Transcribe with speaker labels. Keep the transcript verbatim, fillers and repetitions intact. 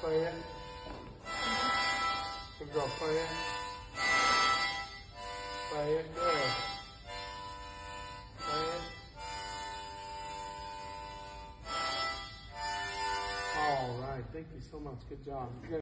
Speaker 1: Play it. Good girl, play it. Play it, good. Play it. All right, thank you so much. Good job. Good.